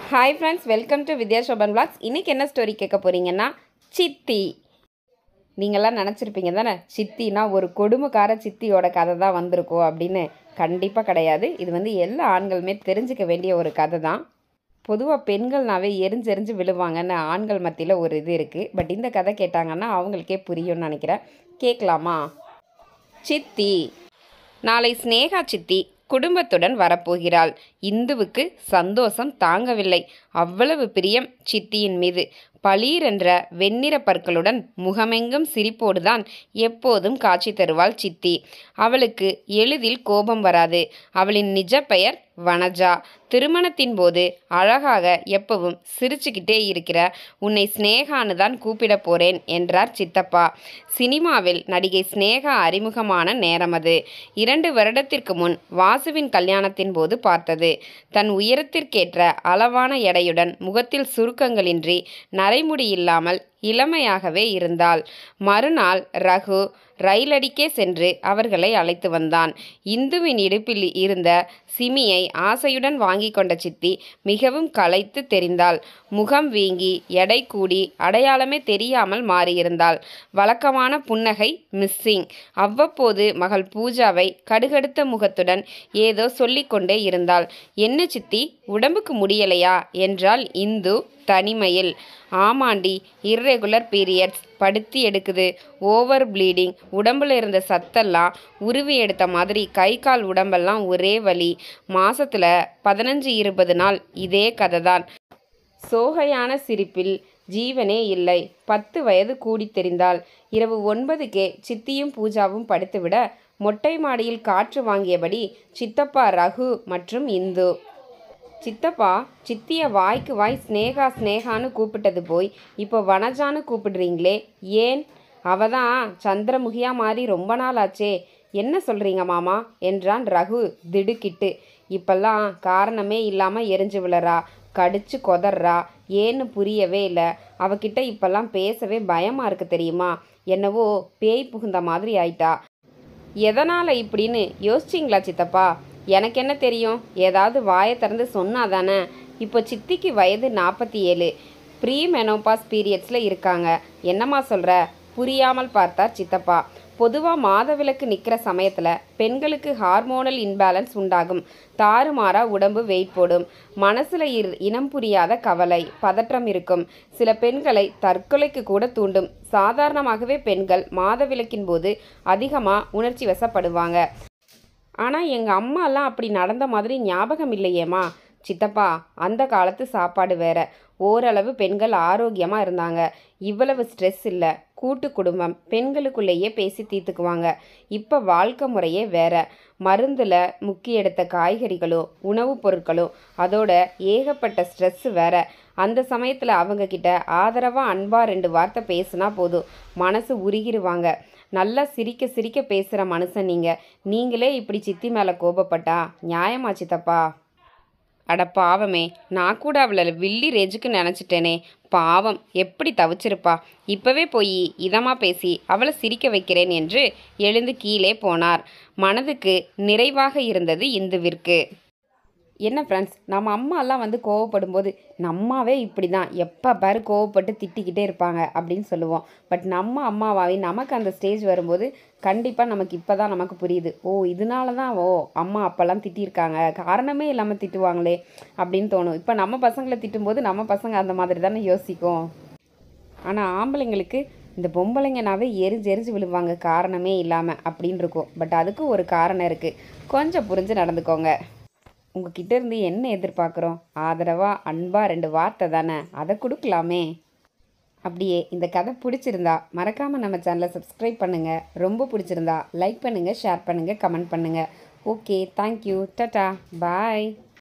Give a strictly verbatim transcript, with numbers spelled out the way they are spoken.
Hi friends, welcome to Vidya Shoban vlogs. இன்றைக்கி என்ன story கேட்க போகிறீங்கன்னா, சித்தி. நீங்கள்லாம் நினச்சிருப்பீங்க தானே, சித்தினா ஒரு கொடுமைக்கார சித்தியோட கதை தான் வந்திருக்கோம் அப்படின்னு. கண்டிப்பாக கிடையாது. இது வந்து எல்லா ஆண்களுமே தெரிஞ்சுக்க வேண்டிய ஒரு கதை தான். பொதுவாக பெண்கள்னாவே எரிஞ்சு எரிஞ்சு விழுவாங்கன்னு ஆண்கள் மத்தியில் ஒரு இது இருக்குது. பட் இந்த கதை கேட்டாங்கன்னா அவங்களுக்கே புரியும்னு நினைக்கிறேன். கேட்கலாமா? சித்தி. நாளை ஸ்னேகா சித்தி குடும்பத்துடன் வரப்போகிறாள். இந்துவுக்கு சந்தோஷம் தாங்கவில்லை. அவ்வளவு பிரியம் சித்தியின் மீது. பளீரென்ற வெண்ணிற பற்களுடன் முகமெங்கும் சிரிப்போடுதான் எப்போதும் காட்சி தருவாள் சித்தி. அவளுக்கு எளிதில் கோபம் வராது. அவளின் நிஜ பெயர் வனஜா. திருமணத்தின் போது அழகாக எப்பவும் சிரிச்சுக்கிட்டே இருக்கிற உன்னை ஸ்னேகான்னு தான் கூப்பிட போறேன் என்றார் சித்தப்பா. சினிமாவில் நடிகை ஸ்னேகா அறிமுகமான நேரம் அது. இரண்டு வருடத்திற்கு முன் வாசுவின் கல்யாணத்தின் போது பார்த்தது. தன் உயரத்திற்கேற்ற அளவான எடையுடன் முகத்தில் சுருக்கங்களின்றி நரைமுடி இல்லாமல் இளமையாகவே இருந்தாள். மறுநாள் ரகு ரயிலடிக்கே சென்று அவர்களை அழைத்து வந்தான். இந்துவின் இடுப்பில் இருந்த சிமியை ஆசையுடன் வாங்கி கொண்ட சித்தி மிகவும் களைத்து தெரிந்தாள். முகம் வீங்கி எடை கூடி அடையாளமே தெரியாமல் மாறியிருந்தாள். வழக்கமான புன்னகை மிஸ்ஸிங். அவ்வப்போது மகள் பூஜாவை கடுகடுத்த முகத்துடன் ஏதோ சொல்லிக்கொண்டே இருந்தாள். என்ன சித்தி, உடம்புக்கு முடியலையா என்றாள் இந்து தனிமையில். ஆமாண்டி, இர்ரெகுலர் பீரியட்ஸ், படுத்தி எடுக்குது, ஓவர் ப்ளீடிங், உடம்புல இருந்த சத்தெல்லாம் உருவி எடுத்த மாதிரி கை கால் உடம்பெல்லாம் ஒரே வலி. மாசத்துல பதினஞ்சு இருபது நாள் இதே கதை தான். சோகையான சிரிப்பில் ஜீவனே இல்லை. பத்து வயது கூடி தெரிந்தாள். இரவு ஒன்பதுக்கே சித்தியும் பூஜாவும் படுத்துவிட மொட்டை மாடியில் காற்று வாங்கியபடி சித்தப்பா ரகு மற்றும் இந்து. சித்தப்பா, சித்திய வாய்க்கு வாய் ஸ்னேகா ஸ்னேகான்னு கூப்பிட்டது போய் இப்போ வனஜான்னு கூப்பிடுறீங்களே, ஏன்? அவ தான் சந்திரமுகியா மாறி ரொம்ப நாள் ஆச்சே. என்ன சொல்கிறீங்க மாமா என்றான் ரகு திடுக்கிட்டு. இப்பெல்லாம் காரணமே இல்லாமல் எரிஞ்சு விழறா, கடிச்சு கொதறா. ஏன்னு புரியவே இல்லை. அவகிட்ட இப்பெல்லாம் பேசவே பயமாக இருக்குது தெரியுமா. என்னவோ பேய் புகுந்த மாதிரி ஆயிட்டா. எதனால் இப்படின்னு யோசிச்சிங்களா சித்தப்பா? எனக்கு என்ன தெரியும், ஏதாவது வாயை திறந்து சொன்னாதானே. இப்போ சித்திக்கு வயது நாற்பத்தி ஏழு. ப்ரீ மெனோபாஸ் பீரியட்ஸில் இருக்காங்க. என்னம்மா சொல்கிற? புரியாமல் பார்த்தார் சித்தப்பா. பொதுவாக மாதவிலக்கு நிற்கிற சமயத்தில் பெண்களுக்கு ஹார்மோனல் இன்பேலன்ஸ் உண்டாகும். தாறுமாறா உடம்பு வெயிட் போடும். மனசில் இர் இனம் புரியாத கவலை, பதற்றம் இருக்கும். சில பெண்களை தற்கொலைக்கு கூட தூண்டும். சாதாரணமாகவே பெண்கள் மாதவிலக்கின் போது அதிகமாக உணர்ச்சி வசப்படுவாங்க. ஆனால் எங்கள் அம்மாலாம் அப்படி நடந்த மாதிரி ஞாபகம் இல்லையேம்மா. சித்தப்பா, அந்த காலத்து சாப்பாடு வேற. ஓரளவு பெண்கள் ஆரோக்கியமாக இருந்தாங்க. இவ்வளவு ஸ்ட்ரெஸ் இல்லை. கூட்டு குடும்பம், பெண்களுக்குள்ளேயே பேசி தீர்த்துக்குவாங்க. இப்போ வாழ்க்கை முறையே வேற. மருந்தில் முக்கி எடுத்த காய்கறிகளும் உணவுப் பொருட்களும், அதோட ஏகப்பட்ட ஸ்ட்ரெஸ்ஸு வேற. அந்த சமயத்தில் அவங்கக்கிட்ட ஆதரவாக அன்பாக ரெண்டு வார்த்தை பேசுனா போதும், மனசு உருகிடுவாங்க. நல்லா சிரிக்க சிரிக்க பேசுகிற மனுஷன் நீங்கள். நீங்களே இப்படி சித்தி மேலே கோபப்பட்டா நியாயமா சித்தப்பா? அட பாவமே, நான் கூட அவளை வில்லி ரேஞ்சுக்கு நினச்சிட்டேனே. பாவம், எப்படி தவிச்சிருப்பா. இப்போவே போய் இதமாக பேசி அவளை சிரிக்க வைக்கிறேன் என்று எழுந்து கீழே போனார். மனதுக்கு நிறைவாக இருந்தது இந்துவிற்கு. என்ன ஃப்ரெண்ட்ஸ், நம்ம அம்மாலாம் வந்து கோவப்படும் போது நம்மாவே இப்படி தான் எப்போ பாரு கோவப்பட்டு திட்டிக்கிட்டே இருப்பாங்க அப்படின்னு சொல்லுவோம். பட் நம்ம அம்மாவாவே நமக்கு அந்த ஸ்டேஜ் வரும்போது கண்டிப்பாக நமக்கு இப்போ தான் நமக்கு புரியுது. ஓ, இதனால தான் ஓ அம்மா அப்போல்லாம் திட்டியிருக்காங்க, காரணமே இல்லாமல் திட்டுவாங்களே அப்படின்னு தோணும். இப்போ நம்ம பசங்களை திட்டும்போது நம்ம பசங்க அந்த மாதிரி தானே யோசிக்கும். ஆனால் ஆம்பளைங்களுக்கு இந்த பொம்பளைங்கனாவே எரிஞ்சு எரிஞ்சு விழுவாங்க காரணமே இல்லாமல் அப்படின்னு இருக்கும். பட் அதுக்கு ஒரு காரணம் இருக்குது. கொஞ்சம் புரிஞ்சு நடந்துக்கோங்க. உங்ககிட்ட இருந்து என்ன எதிர்பார்க்குறோம்? ஆதரவாக அன்பாக ரெண்டு வார்த்தை தானே, அதை கொடுக்கலாமே. அப்படியே இந்த கதை பிடிச்சிருந்தா மறக்காமல் நம்ம சேனலை சப்ஸ்கிரைப் பண்ணுங்கள். ரொம்ப பிடிச்சிருந்தா லைக் பண்ணுங்கள், ஷேர் பண்ணுங்கள், கமெண்ட் பண்ணுங்கள். ஓகே, தேங்க்யூ, டாடா, பாய்.